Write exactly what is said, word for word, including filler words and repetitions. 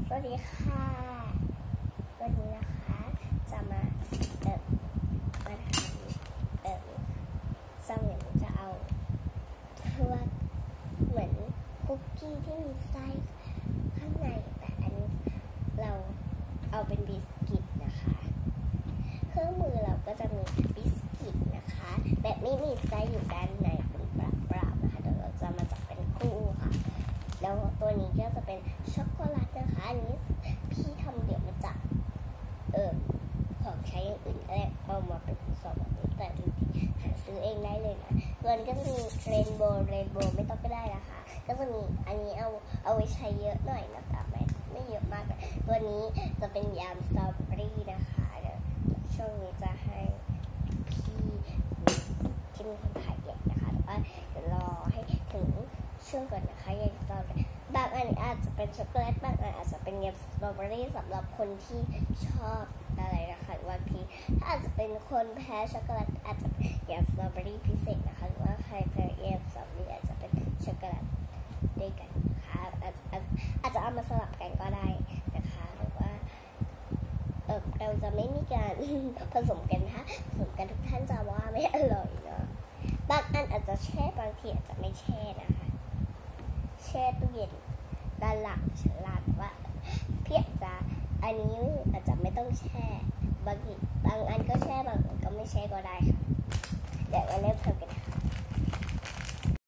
สวัสดีค่ะวันนี้นะคะจะมาเอ่อมาทำเอ่อสมิงจะเอาพวกเหมือนคุกกี้ที่มีไส้ข้างในแต่อันนี้เราเอาเป็นบิสกิตนะคะเครื่องมือเราก็จะมีบิสกิตนะคะแบบไม่มีไส้อยู่ด้านในเป็นเปล่าๆนะคะเดี๋ยวเราจะมาจับเป็นคู่ค่ะแล้วตัวนี้ก็จะเป็นช็อกโกแลตนะคะอันนี้พี่ทำเดี๋ยวมาจากเออของใช้อย่างอื่นแรกเอามาเป็นสองแบบนี้แต่จริงๆหาซื้อเองได้เลยนะตัวนี้ก็จะมีเรนโบว์เรนโบว์ไม่ต้องก็ได้นะคะก็จะมีอันนี้เอาเอาไว้ใช้เยอะหน่อยนะคะไม่ไม่เยอะมากตัวนี้จะเป็นยำสตรอเบอรี่นะคะเดี๋ยวช่วงนี้จะให้พี่ที่มีคนถ่ายเก็บนะคะแต่ว่าเดี๋ยวรอให้ถึงช่วงก่อนนะคะยำสตรอเบอรี่บางอันอาจจะเป็นช็อกโกแลตบางอันอาจจะเป็นยำสตรอเบอรี่สำหรับคนที่ชอบอะไรนะคะหรือว่าพี่ถ้าอาจจะเป็นคนแพ้ช็อกโกแลตอาจจะเป็นยำสตรอเบอรี่พิเศษนะคะหรือว่าใครแพ้ยำสตรอเบอรี่อาจจะเป็นช็อกโกแลตด้วยกันนะคะอาจจะอาจจะเอามาสลับกันก็ได้นะคะหรือว่าเออเราจะไม่มีการผสมกันนะคะผสมกันทุกท่านจะว่าไม่อร่อยเนาะบางอันอาจจะแช่บางทีอาจจะไม่แช่นะคะแช่ตู้เย็นด้านหลังฉลาดว่าพี่อาจจะอันนี้อาจจะไม่ต้องแช่บางทีบางอันก็แช่บางอันก็ไม่แช่ก็ได้ค่ะเดี๋ยวเราเริ่มทำกัน